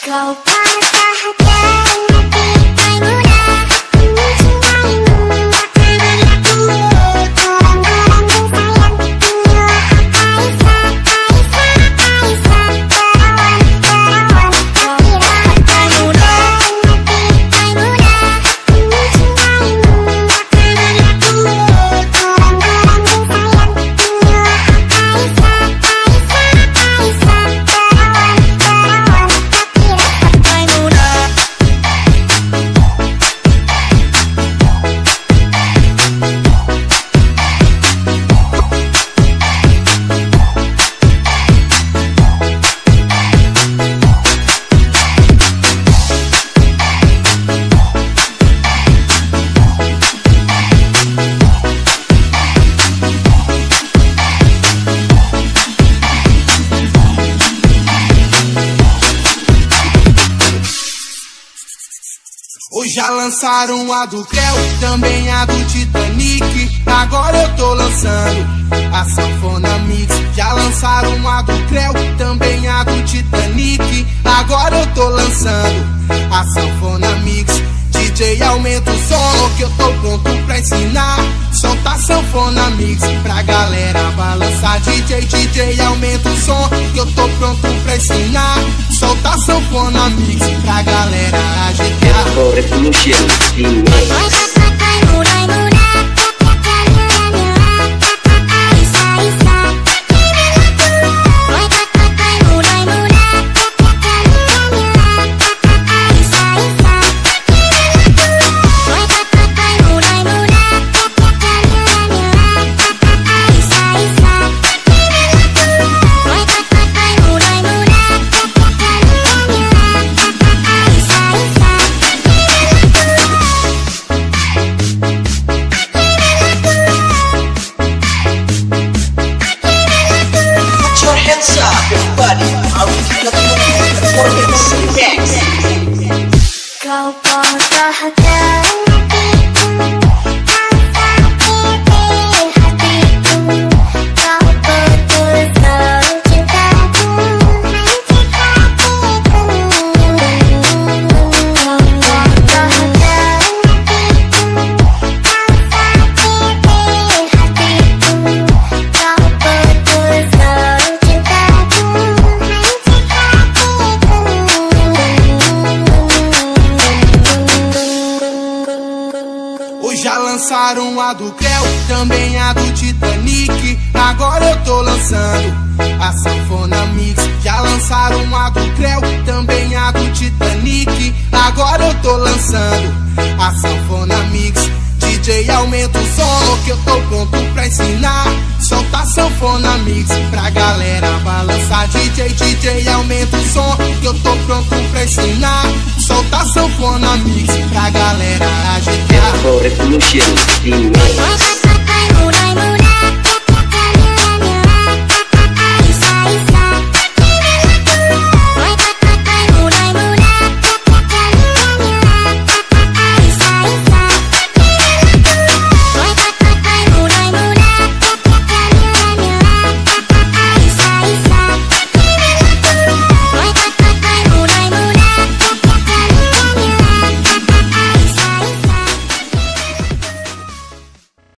Kau patah hati mudah mencintaimu, makanan aku orang-orang bersayang Nyo Aisyah, Aisyah, Aisyah, perawan, perawan Kau patah mudah mencintaimu, makanan aku orang-orang bersayang Nyo Aisyah, Aisyah, Aisyah, perawan, perawan Hoje já lançaram a do Creu, também a do Titanic. Agora eu tô lançando a Sanfona Mix. Já lançaram a do Creu, também a do Titanic. Agora eu tô lançando a Sanfona Mix. DJ, aumenta o som que eu tô pronto pra ensinar. Solta a Sanfona Mix pra galera balançar. DJ, aumenta o som que eu tô pronto pra ensinar. Solta a Sanfona Mix pra galera agitar. Revolution Kau patah hati Já lançaram a do Creu, também a do Titanic. Agora eu tô lançando a Sanfona Mix. Já lançaram a do Creu, também a do Titanic. Agora eu tô lançando a Sanfona Mix. DJ, aumenta o som que eu tô pronto pra ensinar. Solta a Sanfona Mix pra galera balançar. DJ, aumenta o som que eu tô pronto pra ensinar. Solta a Sanfona Mix pra galera agitar. Revolution